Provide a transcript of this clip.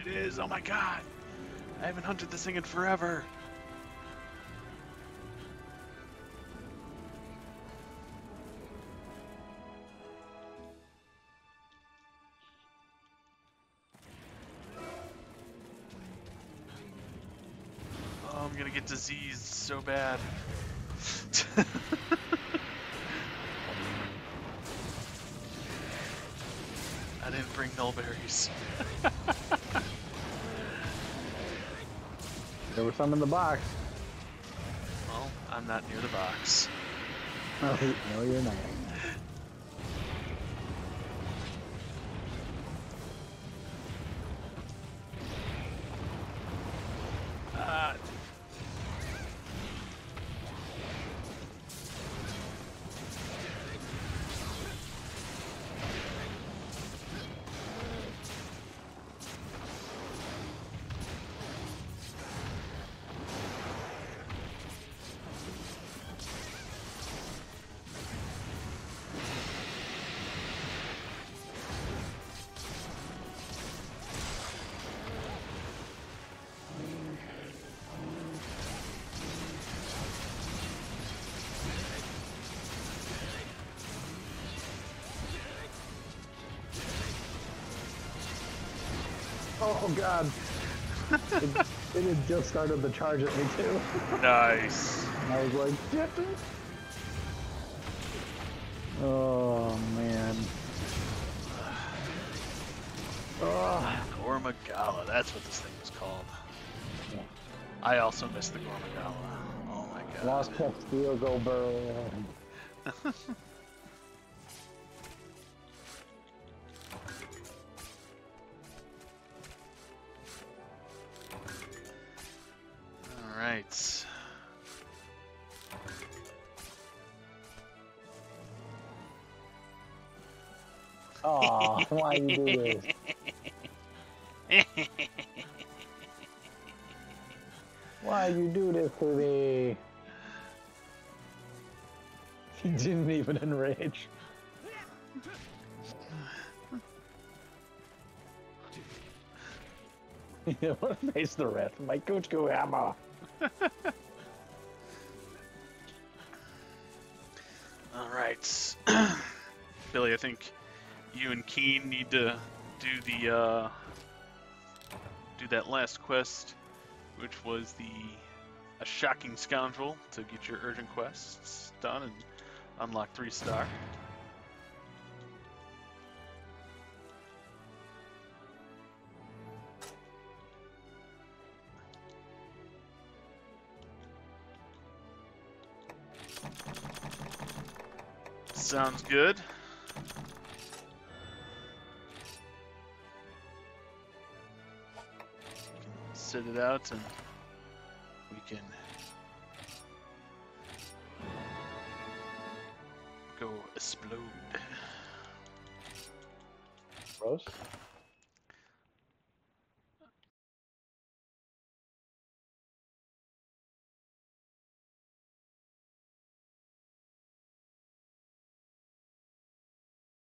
it is. Oh my god. I haven't hunted this thing in forever. Oh, I'm gonna get diseased so bad. I didn't bring nullberries. There was some in the box. Well, I'm not near the box. No, no, you're not. Oh god. It had just started the charge at me too. Nice. And I was like, shit. Oh man. Oh. Gormagala, that's what this thing was called. Yeah. I also missed the Gormagala. Oh my god. Lost Castile, go burrow. Alright. Aw, why you do this? Why you do this to me? He didn't even enrage. You want to face the rat from my Kuchku hammer. Alright. Billy, I think you and Keen need to do the do that last quest, which was a shocking scoundrel, to get your urgent quests done and unlock 3-star. Sounds good. Sit it out and we can go explode. Rose?